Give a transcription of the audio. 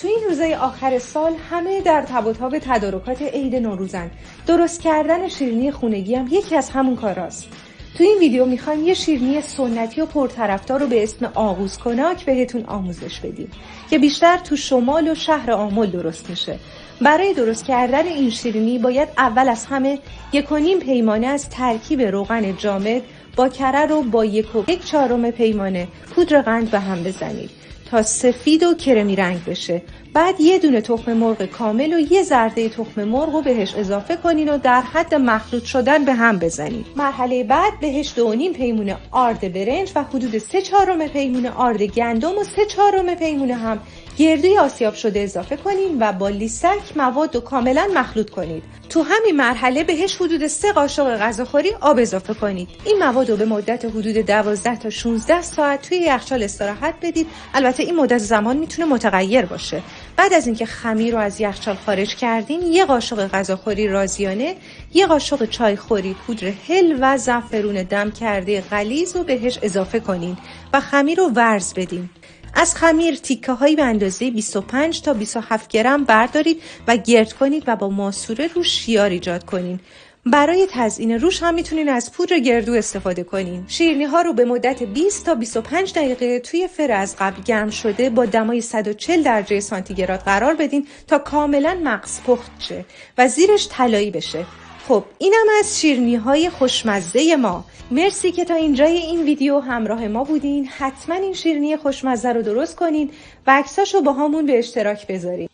تو این روزهای آخر سال همه در تب و تاب تدارکات عید نوروزن. درست کردن شیرینی خونگی هم یکی از همون کاراست. تو این ویدیو میخوایم یه شیرینی سنتی و پرطرفدار رو به اسم آغوز کناک بهتون آموزش بدیم که بیشتر تو شمال و شهر آمل درست میشه. برای درست کردن این شیرینی باید اول از همه 1.5 پیمانه از ترکیب روغن جامد با کره رو با 1.4 پیمانه پودر قند به هم بزنید تا سفید و کرمی رنگ بشه. بعد یه دونه تخم مرغ کامل و یه زرده تخم مرغ رو بهش اضافه کنین و در حد مخلوط شدن به هم بزنید. مرحله بعد بهش 2.5 پیمونه آرد برنج و حدود 3/4 پیمونه آرد گندم و 3/4 پیمونه هم گردوی آسیاب شده اضافه کنید و با لیسک مواد رو کاملا مخلوط کنید. تو همین مرحله بهش حدود 3 قاشق غذاخوری آب اضافه کنید. این مواد رو به مدت حدود 12 تا 16 ساعت توی یخچال استراحت بدید. البته این مدت زمان میتونه متغیر باشه. بعد از اینکه خمیر رو از یخچال خارج کردین، 1 قاشق غذاخوری رازیانه، 1 قاشق چایخوری پودر هل و زعفرون دم کرده غلیظ رو بهش اضافه کنین و خمیر رو ورز بدین. از خمیر تیکه هایی به اندازه 25 تا 27 گرم بردارید و گرد کنید و با ماسوره روش شیار ایجاد کنید. برای تزیین روش هم میتونین از پودر گردو استفاده کنین. شیرینی ها رو به مدت 20 تا 25 دقیقه توی فر از قبل گرم شده با دمای 140 درجه سانتیگراد قرار بدین تا کاملا مغز پخت شه و زیرش طلایی بشه. خب اینم از شیرینی های خوشمزه ما. مرسی که تا اینجای این ویدیو همراه ما بودین. حتما این شیرینی خوشمزه رو درست کنین و عکساشو با همون به اشتراک بذارین.